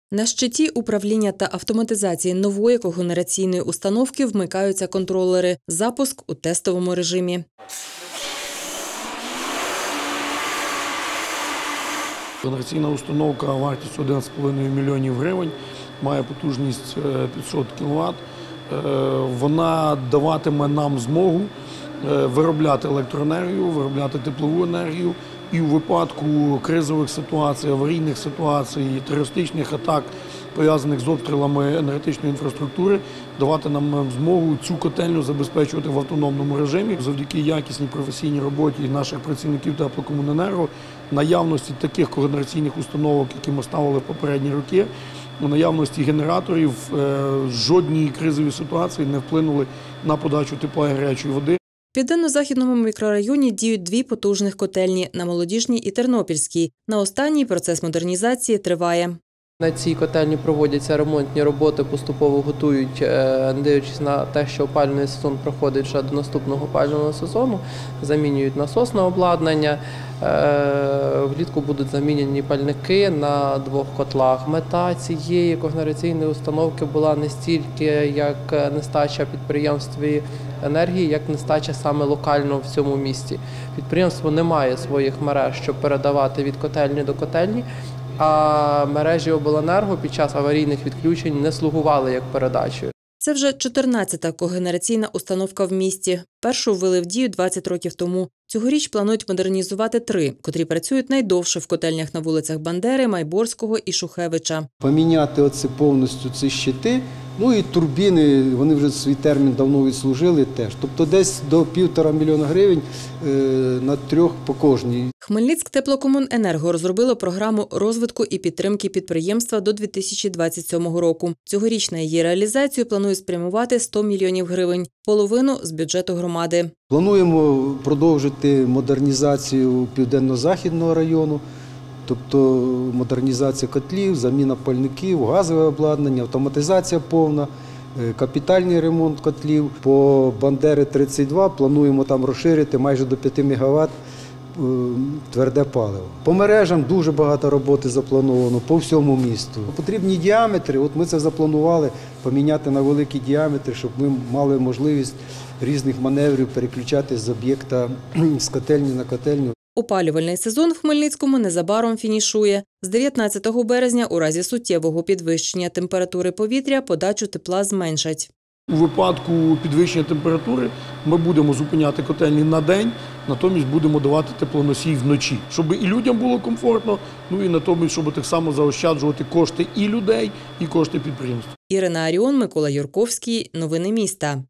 На щиті управління та автоматизації нової когенераційної установки вмикаються контролери. Запуск у тестовому режимі. Когенераційна установка вартістю 11,5 мільйонів гривень, має потужність 500 кВт. Вона даватиме нам змогу виробляти електроенергію, виробляти теплову енергію і у випадку кризових ситуацій, аварійних ситуацій, терористичних атак, пов'язаних з обстрілами енергетичної інфраструктури, давати нам змогу цю котельню забезпечувати в автономному режимі. Завдяки якісній професійній роботі наших працівників теплокомуненерго, наявності таких когенераційних установок, які ми ставили в попередні роки, у наявності генераторів жодні кризові ситуації не вплинули на подачу тепла і гарячої води. В Південно-Західному мікрорайоні діють дві потужних котельні – на Молодіжній і Тернопільській. На останній процес модернізації триває. На цій котельні проводяться ремонтні роботи, поступово готують, не дивлячись на те, що опалювальний сезон проходить вже до наступного опалювального сезону, замінюють насосне обладнання, влітку будуть замінені пальники на двох котлах. Мета цієї когенераційної установки була не стільки як нестача підприємстві енергії, як нестача саме локально в цьому місті. Підприємство не має своїх мереж, щоб передавати від котельні до котельні, а мережі обленерго під час аварійних відключень не слугували як передачею. Це вже 14-та когенераційна установка в місті. Першу ввели в дію 20 років тому. Цьогоріч планують модернізувати 3, котрі працюють найдовше в котельнях на вулицях Бандери, Майборського і Шухевича. Поміняти повністю ці щити, і турбіни, вони вже свій термін давно відслужили теж. Тобто десь до 1,5 мільйона гривень на 3 по кожній. Хмельницьктеплокомуненерго розробило програму розвитку і підтримки підприємства до 2027 року. Цьогоріч на її реалізацію планує спрямувати 100 мільйонів гривень, половину з бюджету громади. Плануємо продовжити модернізацію Південно-Західного району, тобто модернізація котлів, заміна пальників, газове обладнання, автоматизація повна, капітальний ремонт котлів. По Бандери 32 плануємо там розширити майже до 5 МВт тверде паливо. По мережам дуже багато роботи заплановано по всьому місту. Потрібні діаметри, от ми це запланували, поміняти на великі діаметри, щоб ми мали можливість різних маневрів переключати з об'єкта з котельні на котельню. Опалювальний сезон в Хмельницькому незабаром фінішує. З 19 березня у разі суттєвого підвищення температури повітря подачу тепла зменшать. У випадку підвищення температури ми будемо зупиняти котельні на день, натомість будемо давати теплоносій вночі, щоб і людям було комфортно, і натомість, щоб так само заощаджувати кошти і людей, і кошти підприємств. Ірина Аріон, Микола Юрковський. Новини міста.